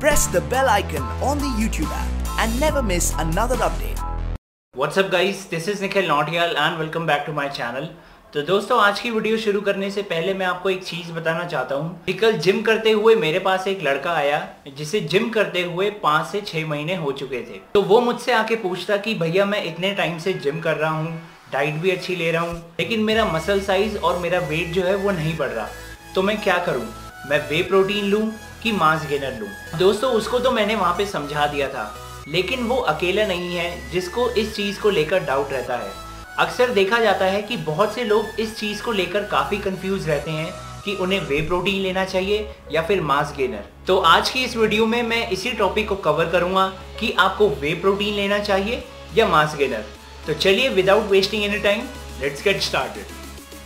press the bell icon on the YouTube app and never miss another update. What's up guys, this is Nikhil Nautiyal and welcome back to my channel. तो दोस्तों आज की video शुरू करने से पहले मैं आपको एक चीज़ बताना चाहता हूँ। कल जिम करते हुए मेरे पास एक लड़का आया जिसे जिम करते हुए 5 से 6 महीने हो चुके थे। तो वो मुझसे आके पूछता कि भैया मैं इतने टाइम से जिम कर रहा हूँ, डाइट भी अच्छी ले रहा हूँ, लेकिन मेरा मसल साइज और मेरा वेट जो है वो नहीं बढ़ रहा, तो मैं क्या करूँ? मैं वे प्रोटीन लूँ कि मास गेनर लूँ? दोस्तों उसको तो मैंने वहाँ पे समझा दिया था, लेकिन वो अकेला नहीं है जिसको इस चीज़ को लेकर डाउट रहता है। अक्सर देखा जाता है कि बहुत से लोग इस चीज़ को लेकर काफ़ी कंफ्यूज रहते हैं कि उन्हें वे प्रोटीन लेना चाहिए या फिर मास गेनर। तो आज की इस वीडियो में मैं इसी टॉपिक को कवर करूंगा कि आपको वे प्रोटीन लेना चाहिए या मास गेनर। तो चलिए without wasting any time let's get started.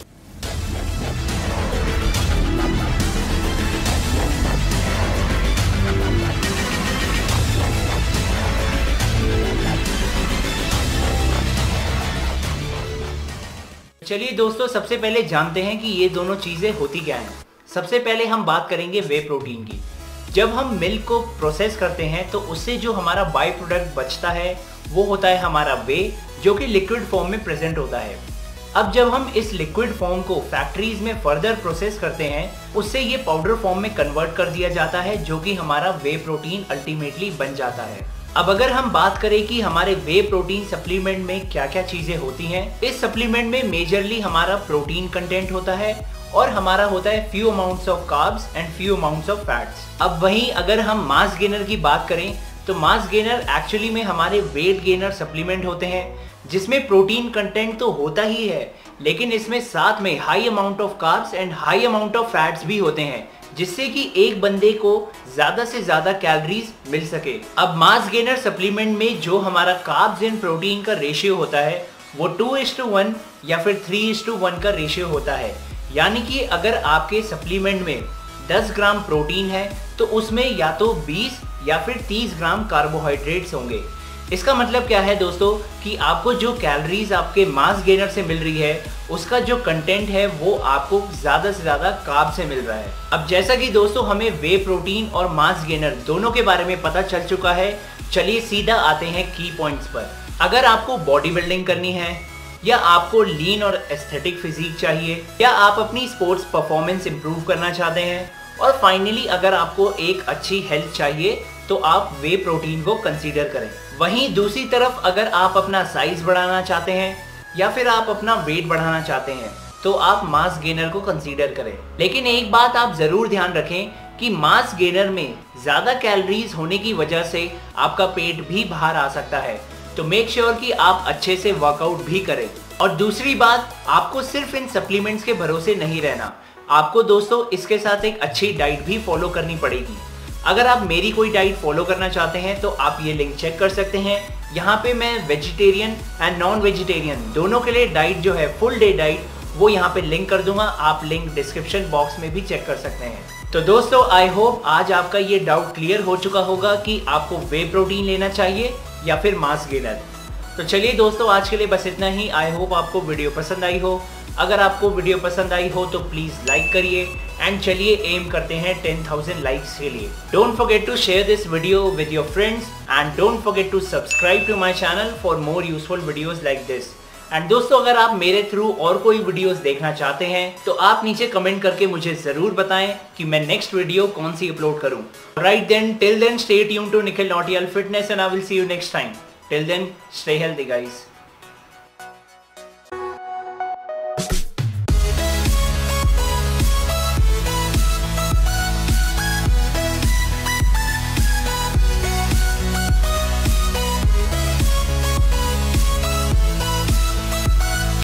चलिए दोस्तों सबसे पहले जानते हैं कि ये दोनों चीज़ें होती क्या हैं। सबसे पहले हम बात करेंगे वे प्रोटीन की। जब हम मिल्क को प्रोसेस करते हैं तो उससे जो हमारा बाई प्रोडक्ट बचता है वो होता है हमारा वे, जो कि लिक्विड फॉर्म में प्रेजेंट होता है। अब जब हम इस लिक्विड फॉर्म को फैक्ट्रीज में फर्दर प्रोसेस करते हैं उससे ये पाउडर फॉर्म में कन्वर्ट कर दिया जाता है, जो कि हमारा वे प्रोटीन अल्टीमेटली बन जाता है। अब अगर हम बात करें कि हमारे वे प्रोटीन सप्लीमेंट में क्या क्या चीजें होती हैं, इस सप्लीमेंट में मेजरली हमारा प्रोटीन कंटेंट होता है और हमारा होता है few amounts of carbs and few amounts of fats. अब वहीं अगर हम मास गेनर की बात करें तो मास गेनर एक्चुअली में हमारे वेट गेनर सप्लीमेंट होते हैं, जिसमें प्रोटीन कंटेंट तो होता ही है, लेकिन इसमें साथ में high amount of carbs and high amount of fats भी होते हैं, जिससे कि एक बंदे को ज्यादा से ज्यादा कैलोरीज मिल सके। अब मास गेनर सप्लीमेंट में जो हमारा कार्ब्स एंड प्रोटीन का रेशियो होता है वो 2:1 या फिर 3:1 का रेशियो होता है। यानी कि अगर आपके सप्लीमेंट में 10 ग्राम प्रोटीन है तो उसमें या तो 20 या फिर 30 ग्राम कार्बोहाइड्रेट्स होंगे। इसका मतलब क्या है दोस्तों कि आपको जो कैलोरीज आपके मास गेनर से मिल रही है उसका जो कंटेंट है वो आपको ज़्यादा से ज़्यादा कार्ब से मिल रहा है। अब जैसा कि दोस्तों हमें वे प्रोटीन और मास गेनर दोनों के बारे में पता चल चुका है, चलिए सीधा आते हैं की पॉइंट्स पर। अगर आपको बॉडी बिल्डिंग करनी है या आपको लीन और एस्थेटिक फिजिक चाहिए या आप अपनी स्पोर्ट्स परफॉर्मेंस इंप्रूव करना चाहते हैं और फाइनली अगर आपको एक अच्छी हेल्थ चाहिए तो आप वे प्रोटीन को कंसीडर करें। वहीं दूसरी तरफ अगर आप अपना साइज बढ़ाना चाहते हैं या फिर आप अपना वेट बढ़ाना चाहते हैं तो आप मास गेनर को कंसीडर करें। लेकिन एक बात आप जरूर ध्यान रखें कि मास गेनर में ज़्यादा कैलोरीज होने की वजह से आपका पेट भी बाहर आ सकता है, तो मेक श्योर कि आप अच्छे से वर्कआउट भी करें। और दूसरी बात, आपको सिर्फ इन सप्लीमेंट्स के भरोसे नहीं रहना, आपको दोस्तों इसके साथ एक अच्छी डाइट भी फॉलो करनी पड़ेगी। अगर आप मेरी कोई डाइट फॉलो करना चाहते हैं तो आप ये लिंक चेक कर सकते हैं। यहाँ पे मैं वेजिटेरियन एंड नॉन वेजिटेरियन दोनों के लिए डाइट जो है फुल डे डाइट वो यहाँ पे लिंक कर दूंगा, आप लिंक डिस्क्रिप्शन बॉक्स में भी चेक कर सकते हैं। तो दोस्तों आई होप आज आपका ये डाउट क्लियर हो चुका होगा कि आपको वे प्रोटीन लेना चाहिए या फिर मास गेनर। तो चलिए दोस्तों आज के लिए बस इतना ही। आई होप आपको वीडियो पसंद आई हो। अगर आपको वीडियो पसंद आई हो तो प्लीज लाइक करिए एंड चलिए एम करते हैं 10,000 लाइक्स के लिए। Don't forget to share this video with your friends and don't forget to subscribe to my channel for more useful videos like this. And दोस्तों अगर आप मेरे थ्रू और कोई वीडियोस देखना चाहते हैं तो आप नीचे कमेंट करके मुझे जरूर बताएं कि मैं नेक्स्ट वीडियो कौन सी अपलोड करूं। Right then, till then stay tuned to Nikhil Nautiyal fitness and I will see you next time. Till then, stay healthy guys.